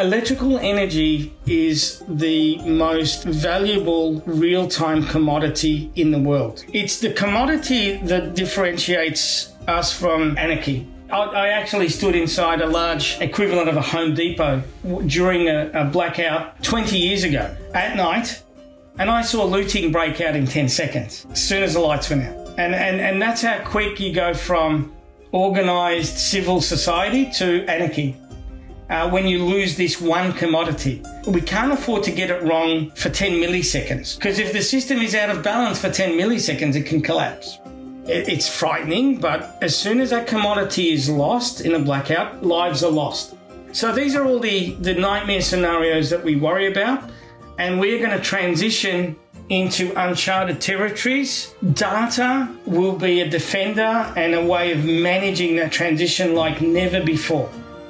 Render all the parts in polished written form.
Electrical energy is the most valuable real-time commodity in the world. It's the commodity that differentiates us from anarchy. I actually stood inside a large equivalent of a Home Depot during a blackout 20 years ago at night, and I saw looting break out in 10 seconds as soon as the lights went out. And that's how quick you go from organised civil society to anarchy. When you lose this one commodity. We can't afford to get it wrong for 10 milliseconds, because if the system is out of balance for 10 milliseconds, it can collapse. It's frightening, but as soon as that commodity is lost in a blackout, lives are lost. So these are all the nightmare scenarios that we worry about, and we're going to transition into uncharted territories. Data will be a defender and a way of managing that transition like never before.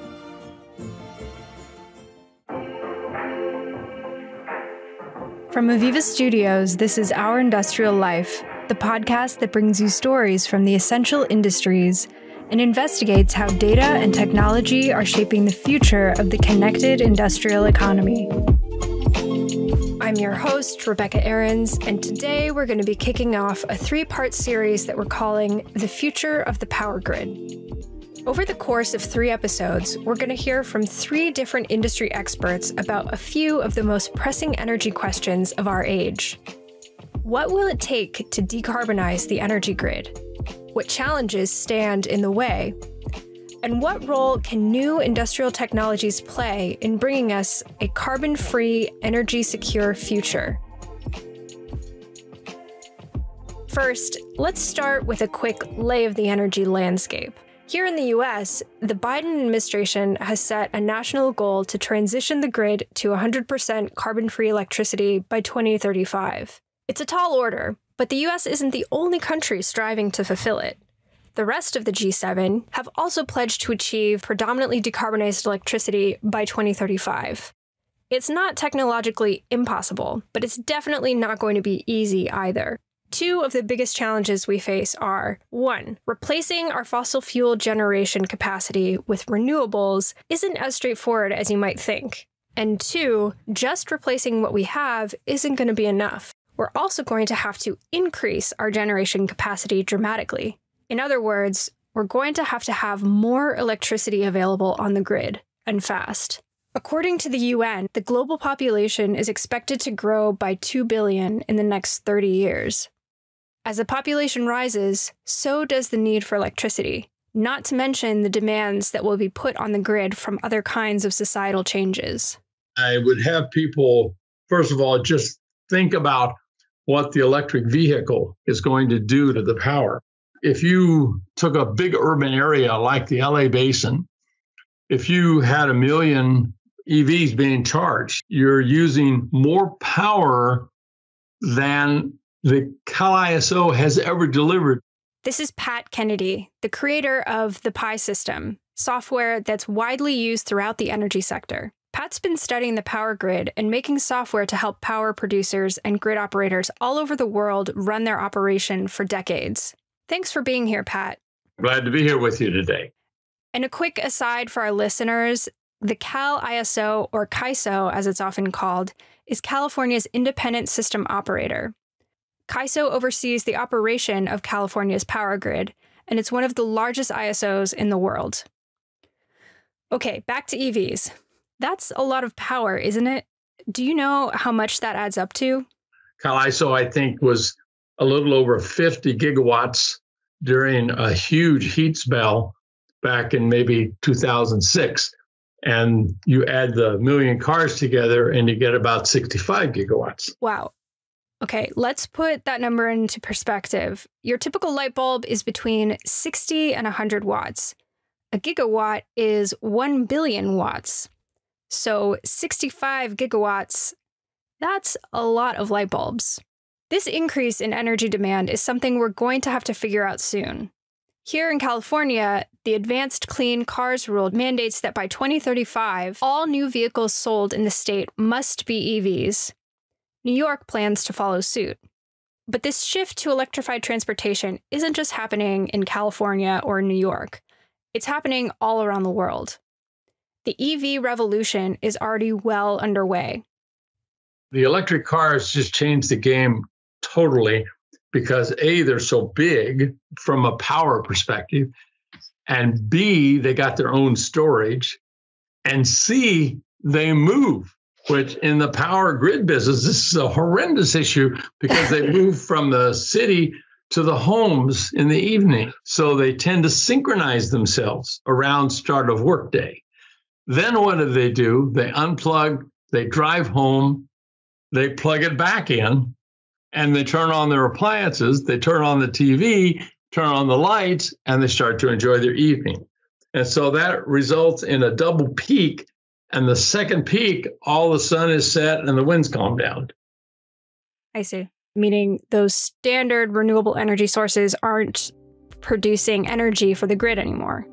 From AVEVA Studios, this is Our Industrial Life, the podcast that brings you stories from the essential industries and investigates how data and technology are shaping the future of the connected industrial economy. I'm your host, Rebecca Ahrens, and today we're going to be kicking off a three-part series that we're calling The Future of the Power Grid. Over the course of 3 episodes, we're going to hear from 3 different industry experts about a few of the most pressing energy questions of our age. What will it take to decarbonize the energy grid? What challenges stand in the way? And what role can new industrial technologies play in bringing us a carbon-free, energy-secure future? First, let's start with a quick lay of the energy landscape. Here in the US, the Biden administration has set a national goal to transition the grid to 100% carbon-free electricity by 2035. It's a tall order, but the US isn't the only country striving to fulfill it. The rest of the G7 have also pledged to achieve predominantly decarbonized electricity by 2035. It's not technologically impossible, but it's definitely not going to be easy either. 2 of the biggest challenges we face are, 1, replacing our fossil fuel generation capacity with renewables isn't as straightforward as you might think. And 2, just replacing what we have isn't going to be enough. We're also going to have to increase our generation capacity dramatically. In other words, we're going to have more electricity available on the grid, and fast. According to the UN, the global population is expected to grow by 2 billion in the next 30 years. As the population rises, so does the need for electricity, not to mention the demands that will be put on the grid from other kinds of societal changes. I would have people, first of all, just think about what the electric vehicle is going to do to the power. If you took a big urban area like the LA basin, if you had 1 million EVs being charged, you're using more power than the Cal ISO has ever delivered. This is Pat Kennedy, the creator of the Pi system, software that's widely used throughout the energy sector. Pat's been studying the power grid and making software to help power producers and grid operators all over the world run their operation for decades. Thanks for being here, Pat. Glad to be here with you today. And a quick aside for our listeners, the Cal ISO, or CAISO as it's often called, is California's independent system operator. CAISO oversees the operation of California's power grid, and it's one of the largest ISOs in the world. Okay, back to EVs. That's a lot of power, isn't it? Do you know how much that adds up to? Cal ISO, I think, was a little over 50 gigawatts during a huge heat spell back in maybe 2006. And you add the 1 million cars together and you get about 65 gigawatts. Wow. Okay, let's put that number into perspective. Your typical light bulb is between 60 and 100 watts. A gigawatt is 1 billion watts. So 65 gigawatts, that's a lot of light bulbs. This increase in energy demand is something we're going to have to figure out soon. Here in California, the Advanced Clean Cars Rule mandates that by 2035, all new vehicles sold in the state must be EVs. New York plans to follow suit. But this shift to electrified transportation isn't just happening in California or New York. It's happening all around the world. The EV revolution is already well underway. The electric cars just changed the game totally because A, they're so big from a power perspective, and B, they got their own storage, and C, they move, which in the power grid business, this is a horrendous issue because they move from the city to the homes in the evening. So they tend to synchronize themselves around start of workday. Then what do? They unplug, they drive home, they plug it back in, and they turn on their appliances, they turn on the TV, turn on the lights, and they start to enjoy their evening. And so that results in a double peak. And the second peak, all the sun is set and the winds calm down. I see. Meaning those standard renewable energy sources aren't producing energy for the grid anymore.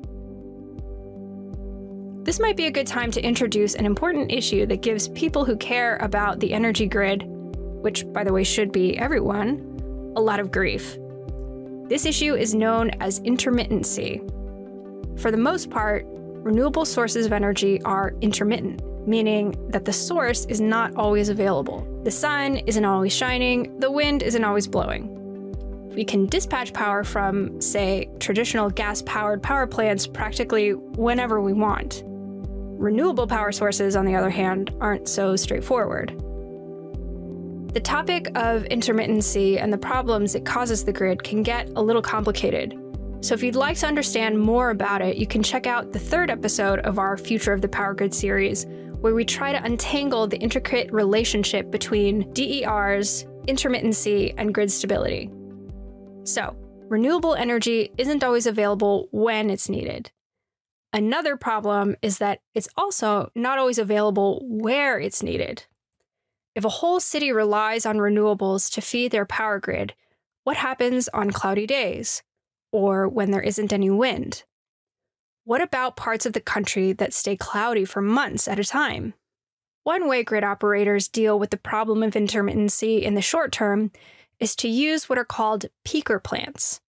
This might be a good time to introduce an important issue that gives people who care about the energy grid, which, by the way, should be everyone, a lot of grief. This issue is known as intermittency. For the most part, renewable sources of energy are intermittent, meaning that the source is not always available. The sun isn't always shining, the wind isn't always blowing. We can dispatch power from, say, traditional gas-powered power plants practically whenever we want. Renewable power sources, on the other hand, aren't so straightforward. The topic of intermittency and the problems it causes the grid can get a little complicated. So if you'd like to understand more about it, you can check out the third episode of our Future of the Power Grid series, where we try to untangle the intricate relationship between DERs, intermittency, and grid stability. So, renewable energy isn't always available when it's needed. Another problem is that it's also not always available where it's needed. If a whole city relies on renewables to feed their power grid, what happens on cloudy days? Or when there isn't any wind? What about parts of the country that stay cloudy for months at a time? One way grid operators deal with the problem of intermittency in the short term is to use what are called peaker plants.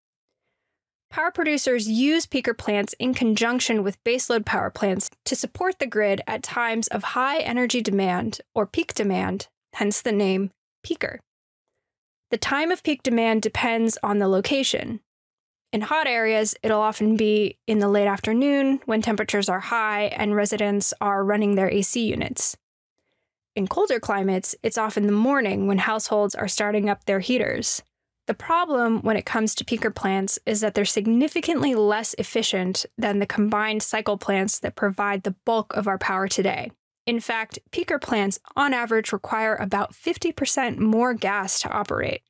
Power producers use peaker plants in conjunction with baseload power plants to support the grid at times of high energy demand or peak demand, hence the name peaker. The time of peak demand depends on the location. In hot areas, it'll often be in the late afternoon when temperatures are high and residents are running their AC units. In colder climates, it's often the morning when households are starting up their heaters. The problem when it comes to peaker plants is that they're significantly less efficient than the combined cycle plants that provide the bulk of our power today. In fact, peaker plants on average require about 50% more gas to operate.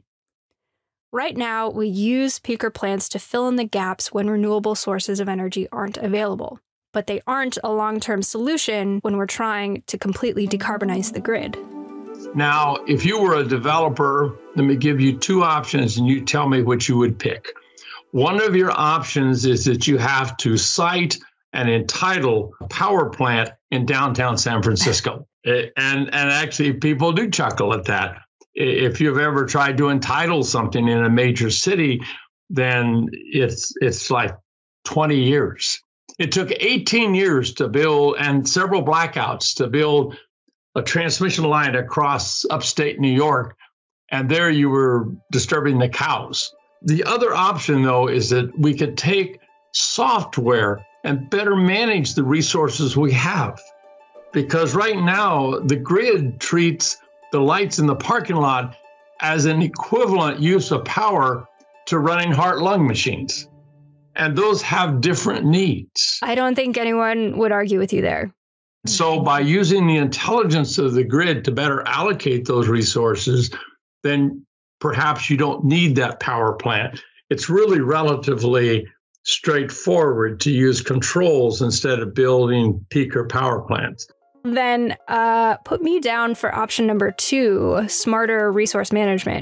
Right now, we use peaker plants to fill in the gaps when renewable sources of energy aren't available, but they aren't a long-term solution when we're trying to completely decarbonize the grid. Now, if you were a developer, let me give you two options and you tell me which you would pick. One of your options is that you have to site and entitle a power plant in downtown San Francisco. And actually, people do chuckle at that. If you've ever tried to entitle something in a major city, then it's like 20 years. It took 18 years to build and several blackouts to build a transmission line across upstate New York, and there you were disturbing the cows. The other option, though, is that we could take software and better manage the resources we have. Because right now, the grid treats the lights in the parking lot as an equivalent use of power to running heart-lung machines. And those have different needs. I don't think anyone would argue with you there. So by using the intelligence of the grid to better allocate those resources, then perhaps you don't need that power plant. It's really relatively straightforward to use controls instead of building peaker power plants. Then put me down for option number 2, smarter resource management.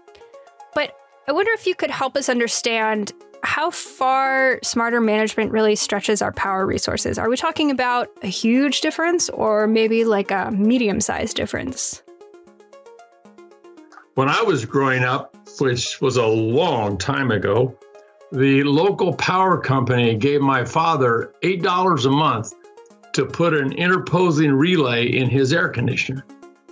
But I wonder if you could help us understand how far smarter management really stretches our power resources. Are we talking about a huge difference or maybe like a medium-sized difference? When I was growing up, which was a long time ago, the local power company gave my father $8 a month to put an interposing relay in his air conditioner.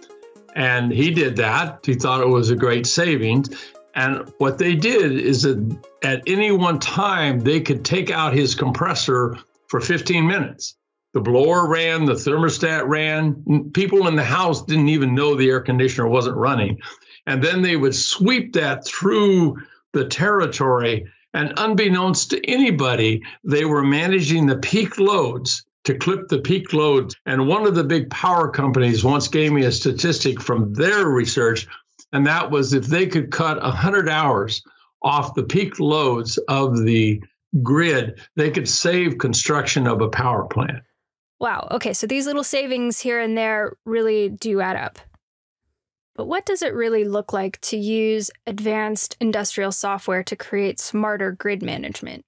And he did that. He thought it was a great savings. And what they did is that at any one time, they could take out his compressor for 15 minutes. The blower ran, the thermostat ran. People in the house didn't even know the air conditioner wasn't running. And then they would sweep that through the territory. And unbeknownst to anybody, they were managing the peak loads to clip the peak loads. And one of the big power companies once gave me a statistic from their research, and that was if they could cut 100 hours off the peak loads of the grid, they could save construction of a power plant. Wow. Okay, so these little savings here and there really do add up. But what does it really look like to use advanced industrial software to create smarter grid management?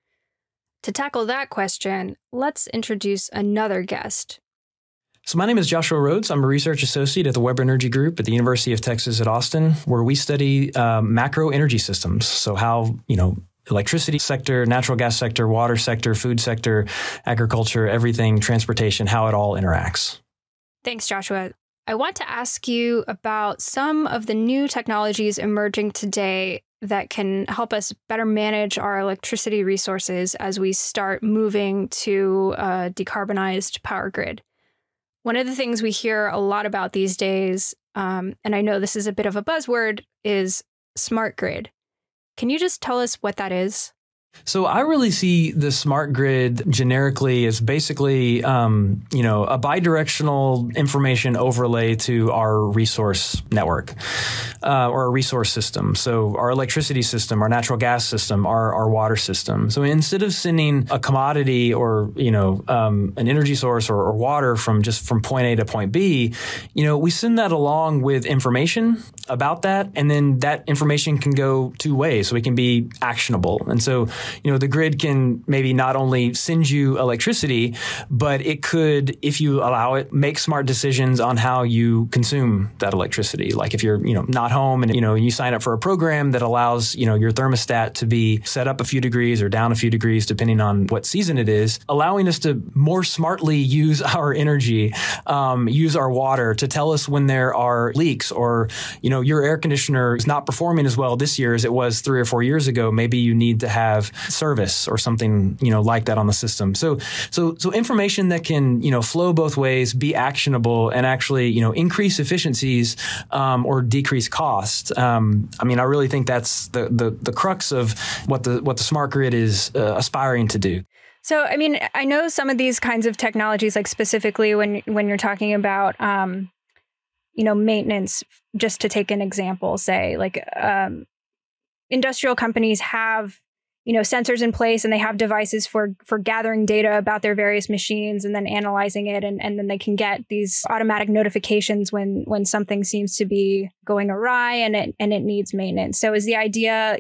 To tackle that question, let's introduce another guest. So my name is Joshua Rhodes. I'm a research associate at the Weber Energy Group at the University of Texas at Austin, where we study macro energy systems. So how, electricity sector, natural gas sector, water sector, food sector, agriculture, everything, transportation, how it all interacts. Thanks, Joshua. I want to ask you about some of the new technologies emerging today that can help us better manage our electricity resources as we start moving to a decarbonized power grid. One of the things we hear a lot about these days, and I know this is a bit of a buzzword, is smart grid. Can you just tell us what that is? So I really see the smart grid generically as basically, a bidirectional information overlay to our resource network or a resource system. So our electricity system, our natural gas system, our water system. So instead of sending a commodity or, an energy source or water from point A to point B, we send that along with information about that. And then that information can go two ways. So it can be actionable. And so, the grid can maybe not only send you electricity, but it could, if you allow it, make smart decisions on how you consume that electricity. Like if you're, not home and, you sign up for a program that allows, your thermostat to be set up a few degrees or down a few degrees, depending on what season it is, allowing us to more smartly use our energy, use our water to tell us when there are leaks or, your air conditioner is not performing as well this year as it was 3 or 4 years ago. Maybe you need to have service or something, like that on the system. So information that can, flow both ways, be actionable, and actually, increase efficiencies or decrease cost. I really think that's the crux of what the smart grid is aspiring to do. So, I know some of these kinds of technologies, like specifically when you're talking about, maintenance, just to take an example, say like industrial companies have sensors in place and they have devices for gathering data about their various machines and then analyzing it. And then they can get these automatic notifications when something seems to be going awry and it needs maintenance. So is the idea,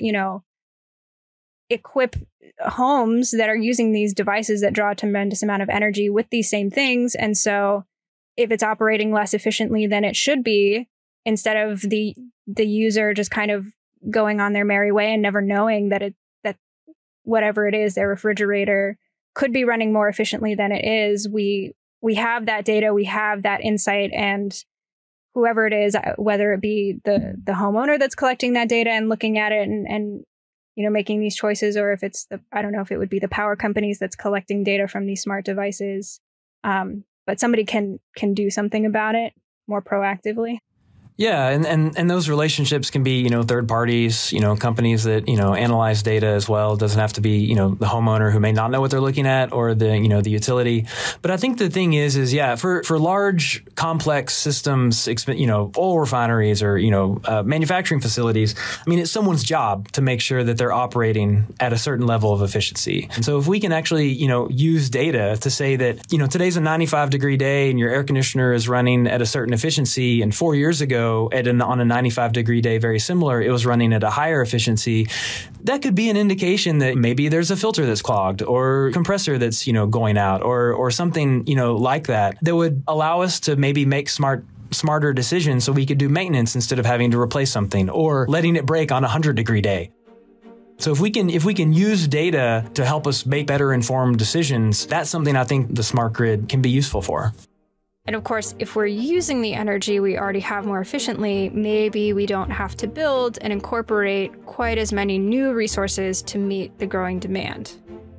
equip homes that are using these devices that draw a tremendous amount of energy with these same things. And so if it's operating less efficiently than it should be, instead of the user just kind of going on their merry way and never knowing that whatever it is, their refrigerator could be running more efficiently than it is. We have that data, we have that insight, and whoever it is, whether it be the homeowner that's collecting that data and looking at it and making these choices, or if it's I don't know if it would be the power companies that's collecting data from these smart devices. But somebody can do something about it more proactively. Yeah, and those relationships can be, third parties, companies that, analyze data as well. It doesn't have to be, the homeowner who may not know what they're looking at or the utility. But I think the thing is for large, complex systems, oil refineries or, manufacturing facilities, it's someone's job to make sure that they're operating at a certain level of efficiency. And so if we can actually, use data to say that, today's a 95-degree day and your air conditioner is running at a certain efficiency, and 4 years ago, on a 95-degree day, very similar, it was running at a higher efficiency. That could be an indication that maybe there's a filter that's clogged or compressor that's, going out or something, like that would allow us to maybe make smarter decisions so we could do maintenance instead of having to replace something or letting it break on a 100-degree day. So if we can use data to help us make better informed decisions, that's something I think the smart grid can be useful for. And of course, if we're using the energy we already have more efficiently, maybe we don't have to build and incorporate quite as many new resources to meet the growing demand.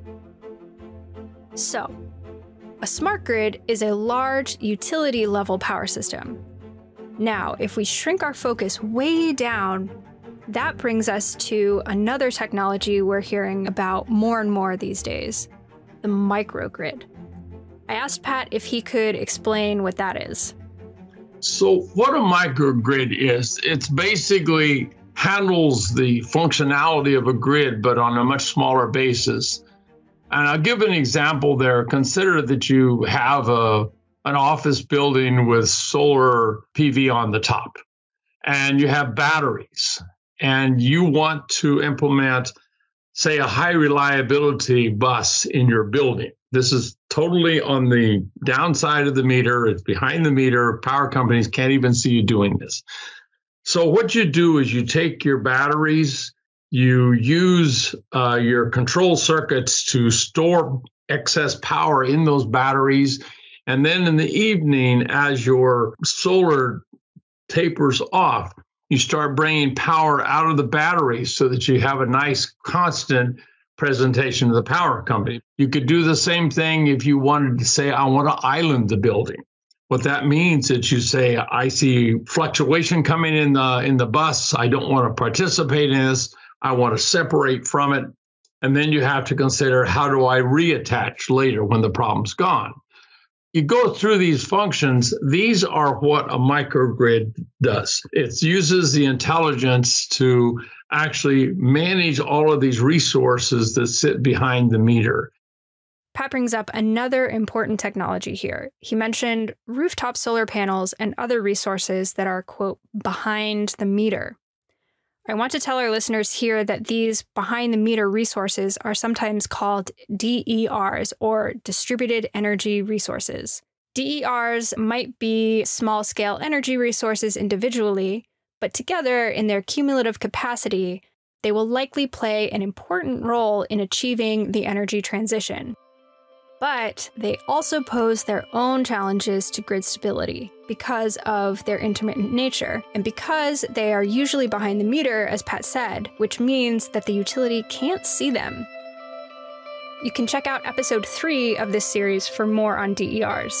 So, a smart grid is a large utility-level power system. Now, if we shrink our focus way down, that brings us to another technology we're hearing about more and more these days, the microgrid. I asked Pat if he could explain what that is. So what a microgrid is, it's basically handles the functionality of a grid, but on a much smaller basis. And I'll give an example there. Consider that you have an office building with solar PV on the top, and you have batteries, and you want to implement, say, a high reliability bus in your building. This is totally on the downside of the meter. It's behind the meter. Power companies can't even see you doing this. So what you do is you take your batteries, you use your control circuits to store excess power in those batteries. And then in the evening, as your solar tapers off, you start bringing power out of the batteries so that you have a nice constant presentation of the power company. You could do the same thing if you wanted to say, I want to island the building. What that means is you say, I see fluctuation coming in the bus. I don't want to participate in this. I want to separate from it. And then you have to consider, how do I reattach later when the problem's gone? You go through these functions. These are what a microgrid does. It uses the intelligence to actually manage all of these resources that sit behind the meter. Pat brings up another important technology here. He mentioned rooftop solar panels and other resources that are, quote, behind the meter. I want to tell our listeners here that these behind-the-meter resources are sometimes called DERs, or distributed energy resources. DERs might be small-scale energy resources individually, but together in their cumulative capacity, they will likely play an important role in achieving the energy transition. But they also pose their own challenges to grid stability because of their intermittent nature, and because they are usually behind the meter, as Pat said, which means that the utility can't see them. You can check out episode 3 of this series for more on DERs.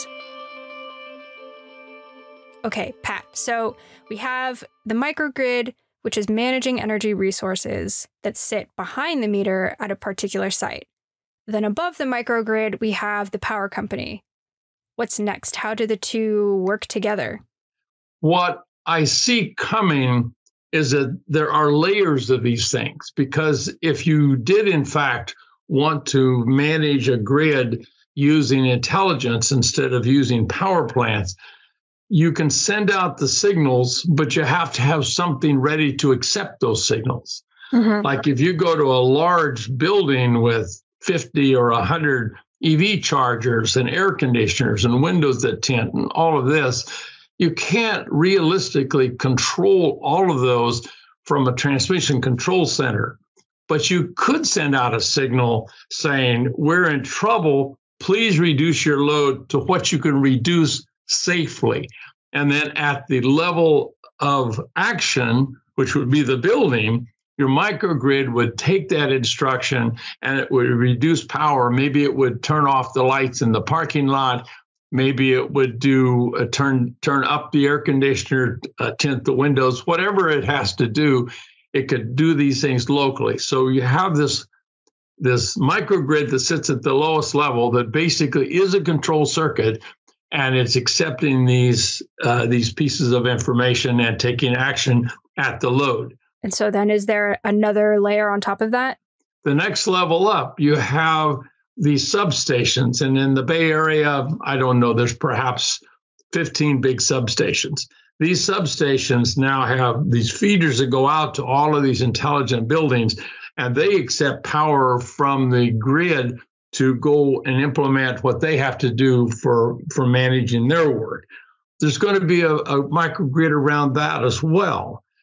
Okay, Pat, so we have the microgrid, which is managing energy resources that sit behind the meter at a particular site. Then above the microgrid, we have the power company. What's next? How do the two work together? What I see coming is that there are layers of these things, because if you did, in fact, want to manage a grid using intelligence instead of using power plants, you can send out the signals, but you have to have something ready to accept those signals. Mm-hmm. Like if you go to a large building with 50 or 100 EV chargers and air conditioners and windows that tint and all of this, you can't realistically control all of those from a transmission control center. But you could send out a signal saying, we're in trouble, please reduce your load to what you can reduce safely. And then at the level of action, which would be the building, your microgrid would take that instruction and it would reduce power. Maybe it would turn off the lights in the parking lot. Maybe it would do turn up the air conditioner, tint the windows, whatever it has to do. It could do these things locally. So you have this microgrid that sits at the lowest level that basically is a control circuit, and it's accepting these pieces of information and taking action at the load. And so then is there another layer on top of that? The next level up, you have these substations. And in the Bay Area, I don't know, there's perhaps 15 big substations. These substations now have these feeders that go out to all of these intelligent buildings, and they accept power from the grid to go and implement what they have to do for managing their work. There's going to be a microgrid around that as well.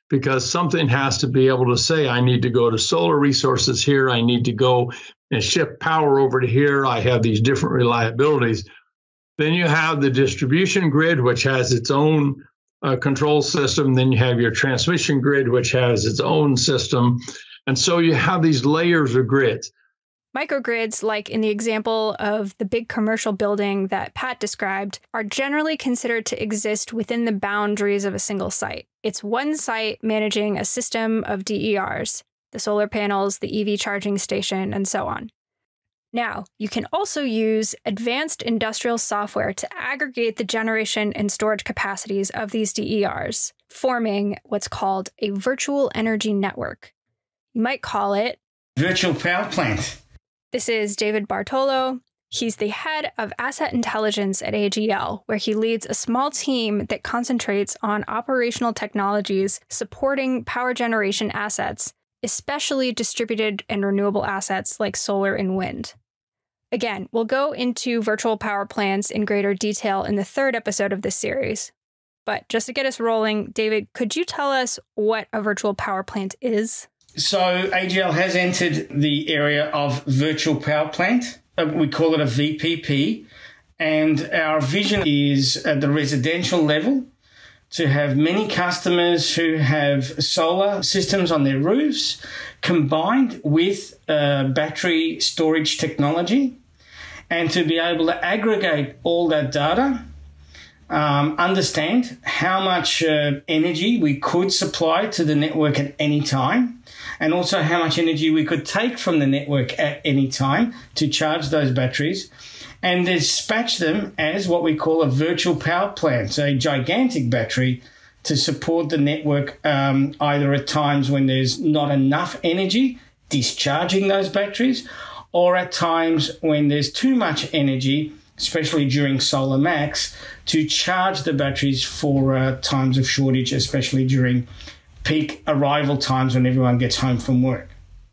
because something has to be able to say, I need to go to solar resources here. I need to go and ship power over to here. I have these different reliabilities. Then you have the distribution grid, which has its own control system. Then you have your transmission grid, which has its own system. And so you have these layers of grids. Microgrids, like in the example of the big commercial building that Pat described, are generally considered to exist within the boundaries of a single site. It's one site managing a system of DERs, the solar panels, the EV charging station, and so on. Now, you can also use advanced industrial software to aggregate the generation and storage capacities of these DERs, forming what's called a virtual energy network. You might call it virtual power plant. This is David Bartolo. He's the head of asset intelligence at AGL, where he leads a small team that concentrates on operational technologies supporting power generation assets, especially distributed and renewable assets like solar and wind. Again, we'll go into virtual power plants in greater detail in the third episode of this series. But just to get us rolling, David, could you tell us what a virtual power plant is? So AGL has entered the area of virtual power plant. We call it a VPP. And our vision is at the residential level to have many customers who have solar systems on their roofs combined with battery storage technology, and to be able to aggregate all that data, understand how much energy we could supply to the network at any time, and also how much energy we could take from the network at any time to charge those batteries, and dispatch them as what we call a virtual power plant, so a gigantic battery to support the network either at times when there's not enough energy, discharging those batteries, or at times when there's too much energy, especially during solar max, to charge the batteries for times of shortage, especially during peak arrival times when everyone gets home from work.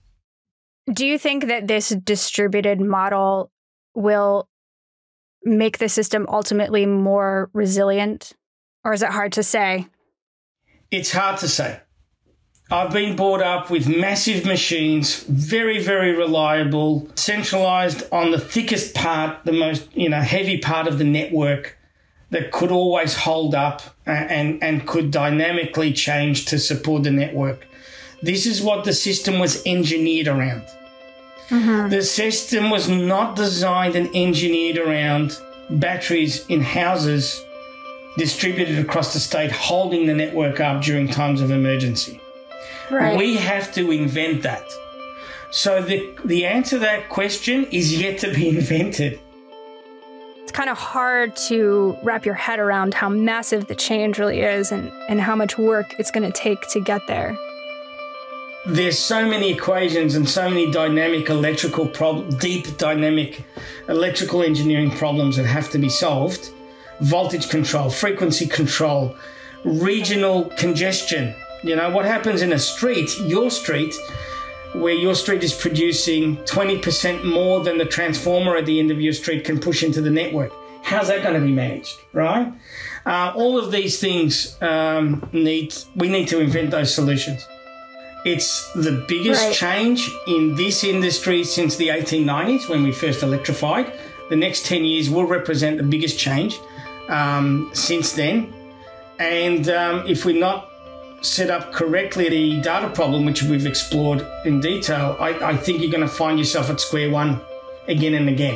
Do you think that this distributed model will make the system ultimately more resilient? Or is it hard to say? It's hard to say. I've been brought up with massive machines, very, very reliable, centralized on the thickest part, the most heavy part of the network that could always hold up and could dynamically change to support the network. This is what the system was engineered around. Mm-hmm. The system was not designed and engineered around batteries in houses distributed across the state, holding the network up during times of emergency. Right. We have to invent that. So the answer to that question is yet to be invented. It's kind of hard to wrap your head around how massive the change really is and how much work it's going to take to get there. There's so many equations and so many dynamic electrical deep dynamic electrical engineering problems that have to be solved. Voltage control, frequency control, regional congestion. What happens in a street, your street, where your street is producing 20% more than the transformer at the end of your street can push into the network. How's that going to be managed, right? All of these things we need to invent those solutions. It's the biggest change in this industry since the 1890s when we first electrified. The next 10 years will represent the biggest change since then. And if we're not set up correctly the data problem, which we've explored in detail, I think you're going to find yourself at square one again and again.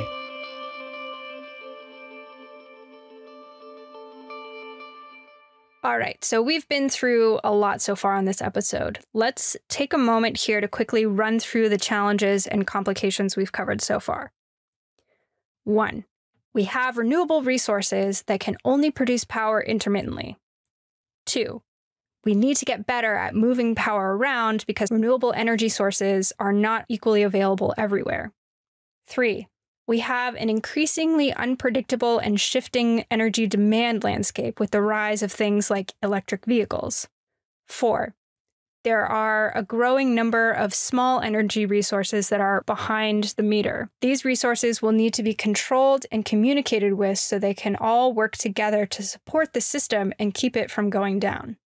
All right, so we've been through a lot so far on this episode. Let's take a moment here to quickly run through the challenges and complications we've covered so far. 1. We have renewable resources that can only produce power intermittently. 2. We need to get better at moving power around because renewable energy sources are not equally available everywhere. 3. We have an increasingly unpredictable and shifting energy demand landscape with the rise of things like electric vehicles. 4. There are a growing number of small energy resources that are behind the meter. These resources will need to be controlled and communicated with so they can all work together to support the system and keep it from going down.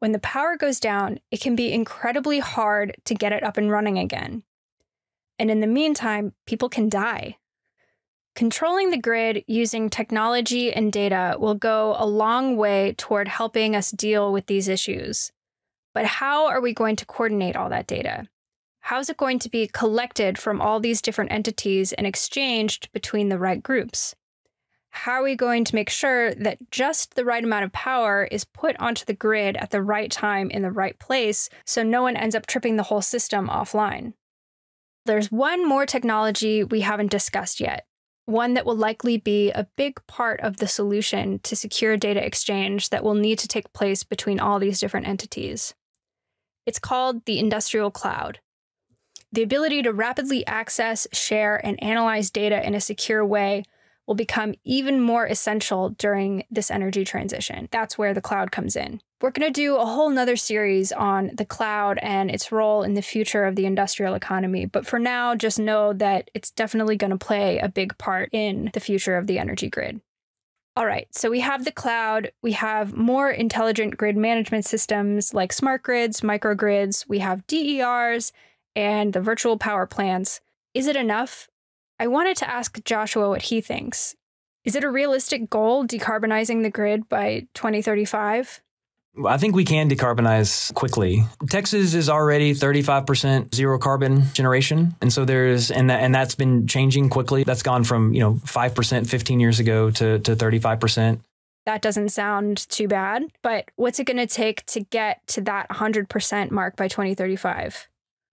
When the power goes down, it can be incredibly hard to get it up and running again. And in the meantime, people can die. Controlling the grid using technology and data will go a long way toward helping us deal with these issues. But how are we going to coordinate all that data? How is it going to be collected from all these different entities and exchanged between the right groups? How are we going to make sure that just the right amount of power is put onto the grid at the right time in the right place so no one ends up tripping the whole system offline? There's one more technology we haven't discussed yet, one that will likely be a big part of the solution to secure data exchange that will need to take place between all these different entities. It's called the industrial cloud. The ability to rapidly access, share, and analyze data in a secure way will become even more essential during this energy transition. That's where the cloud comes in. We're going to do a whole nother series on the cloud and its role in the future of the industrial economy. But for now, just know that it's definitely going to play a big part in the future of the energy grid. All right, so we have the cloud, we have more intelligent grid management systems like smart grids, microgrids, we have DERs, and the virtual power plants. Is it enough? I wanted to ask Joshua what he thinks. Is it a realistic goal, decarbonizing the grid by 2035? I think we can decarbonize quickly. Texas is already 35% zero carbon generation. And so that's been changing quickly. That's gone from, 5% 15 years ago to 35%. That doesn't sound too bad, but what's it going to take to get to that 100% mark by 2035?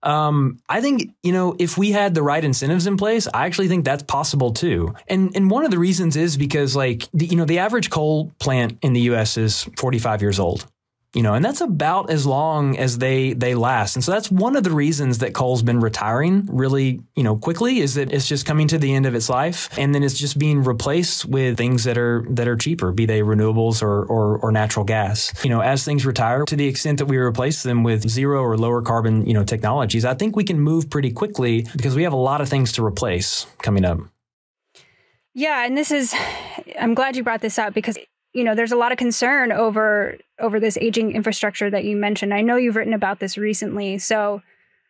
I think, if we had the right incentives in place, I actually think that's possible too. And one of the reasons is because the average coal plant in the US is 45 years old. And that's about as long as they last. And so that's one of the reasons that coal's been retiring really, quickly, is that it's just coming to the end of its life. And then it's just being replaced with things that are cheaper, be they renewables or natural gas. As things retire, to the extent that we replace them with zero or lower carbon, technologies, I think we can move pretty quickly because we have a lot of things to replace coming up. Yeah. And I'm glad you brought this up because there's a lot of concern over this aging infrastructure that you mentioned. I know you've written about this recently. So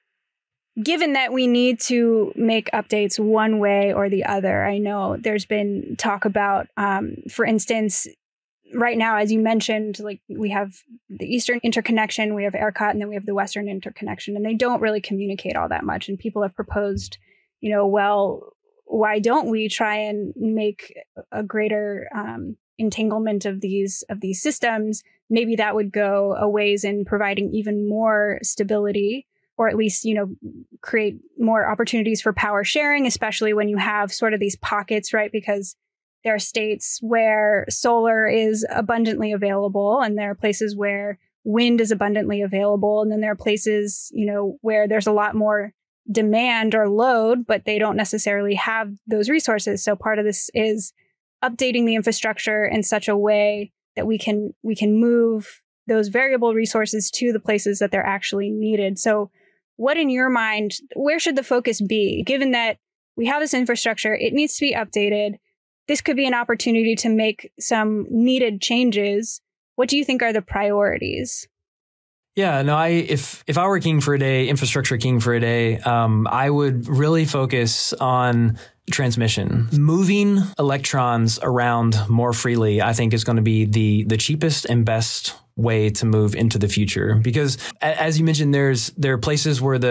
given that we need to make updates one way or the other, I know there's been talk about, for instance, right now, as you mentioned, we have the Eastern interconnection, we have ERCOT, and then we have the Western interconnection, and they don't really communicate all that much. And people have proposed, well, why don't we try and make a greater entanglement of these systems? Maybe that would go a ways in providing even more stability, or at least, create more opportunities for power sharing, especially when you have sort of these pockets, right? Because there are states where solar is abundantly available, and there are places where wind is abundantly available. And then there are places, where there's a lot more demand or load, but they don't necessarily have those resources. So part of this is updating the infrastructure in such a way that we can move those variable resources to the places that they're actually needed. So what, in your mind, where should the focus be? Given that we have this infrastructure, it needs to be updated. This could be an opportunity to make some needed changes. What do you think are the priorities? Yeah, no, if I were king for a day, infrastructure king for a day, I would really focus on transmission. Moving electrons around more freely, I think, is going to be the cheapest and best way to move into the future. Because as you mentioned, there are places where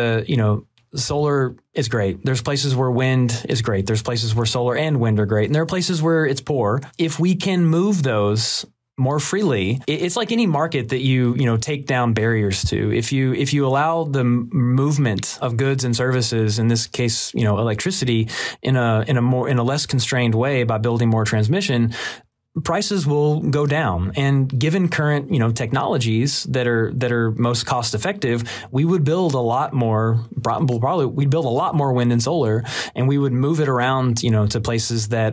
solar is great. There's places where wind is great. There's places where solar and wind are great. And there are places where it's poor. If we can move those more freely, it's like any market that you take down barriers to. If you allow the movement of goods and services, in this case, electricity, in a less constrained way by building more transmission, prices will go down. And given current, technologies that are most cost effective, we would build a lot more, we'd build a lot more wind and solar, and we would move it around, to places that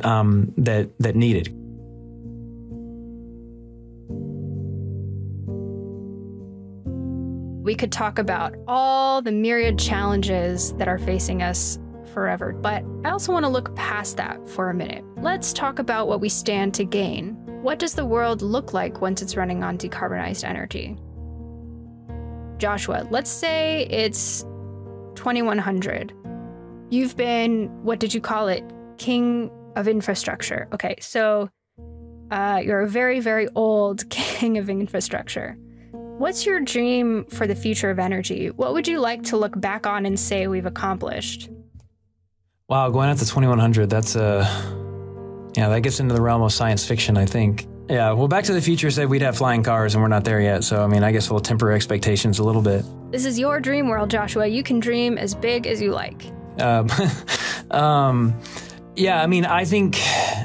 need it. We could talk about all the myriad challenges that are facing us forever, but I also want to look past that for a minute. Let's talk about what we stand to gain. What does the world look like once it's running on decarbonized energy? Joshua, let's say it's 2100. You've been, what did you call it? King of infrastructure. Okay, so you're a very, very old king of infrastructure. What's your dream for the future of energy? What would you like to look back on and say we've accomplished? Wow, going out to 2100, that's that gets into the realm of science fiction, I think. Yeah, well, Back to the Future said we'd have flying cars, and we're not there yet. So, I mean, I guess we'll temper expectations a little bit. This is your dream world, Joshua. You can dream as big as you like. Yeah, I mean, I think,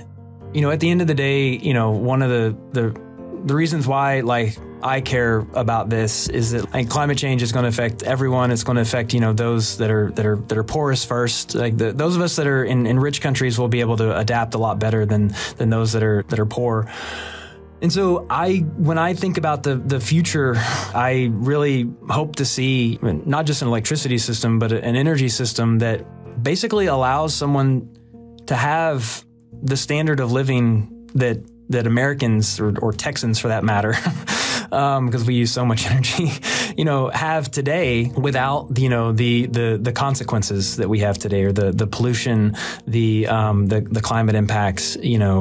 at the end of the day, one of the reasons why, like, I care about this is that climate change is going to affect everyone. It's going to affect, those that are poorest first. Like those of us that are in rich countries will be able to adapt a lot better than those that are poor. And so when I think about the future, I really hope to see not just an electricity system, but an energy system that basically allows someone to have the standard of living that Americans or Texans, for that matter, because we use so much energy, have today without, the consequences that we have today, or the pollution, the climate impacts,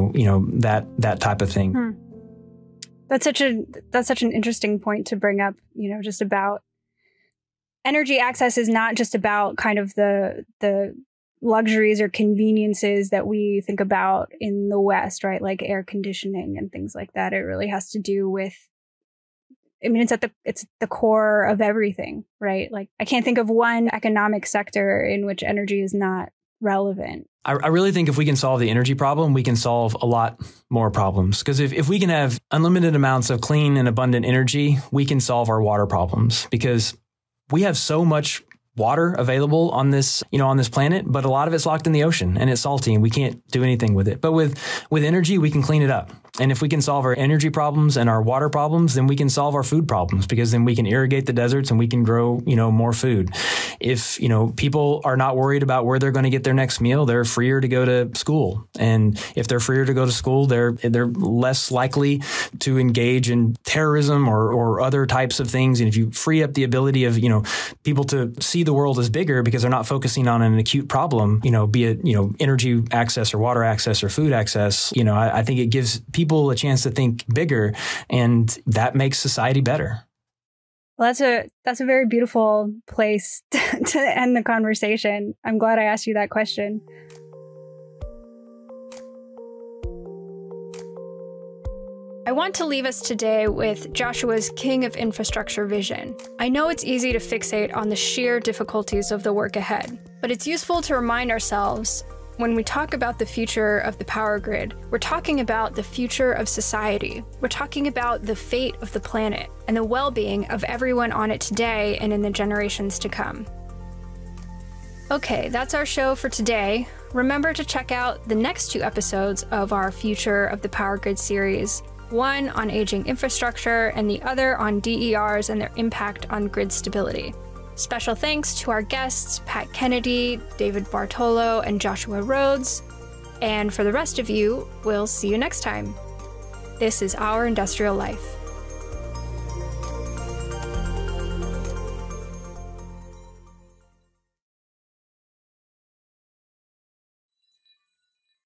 that type of thing. That's such an interesting point to bring up, just about energy access is not just about kind of the luxuries or conveniences that we think about in the West, right? Like air conditioning and things like that. It really has to do with, it's the core of everything, right? Like I can't think of one economic sector in which energy is not relevant. I really think if we can solve the energy problem, we can solve a lot more problems. Because if we can have unlimited amounts of clean and abundant energy, we can solve our water problems, because we have so much water available on this, on this planet, but a lot of it's locked in the ocean and it's salty and we can't do anything with it. But with energy, we can clean it up. And if we can solve our energy problems and our water problems, then we can solve our food problems, because then we can irrigate the deserts and we can grow, more food. If, people are not worried about where they're going to get their next meal, they're freer to go to school. And if they're freer to go to school, they're less likely to engage in terrorism or other types of things. And if you free up the ability of, people to see the world as bigger because they're not focusing on an acute problem, be it, energy access or water access or food access, I think it gives people a chance to think bigger, and that makes society better. Well, that's a very beautiful place to end the conversation. I'm glad I asked you that question. I want to leave us today with Joshua's King of Infrastructure vision. I know it's easy to fixate on the sheer difficulties of the work ahead, but it's useful to remind ourselves when we talk about the future of the power grid, we're talking about the future of society. We're talking about the fate of the planet and the well-being of everyone on it today and in the generations to come. Okay, that's our show for today. Remember to check out the next 2 episodes of our Future of the Power Grid series, one on aging infrastructure and the other on DERs and their impact on grid stability. Special thanks to our guests, Pat Kennedy, David Bartolo, and Joshua Rhodes. And for the rest of you, we'll see you next time. This is Our Industrial Life.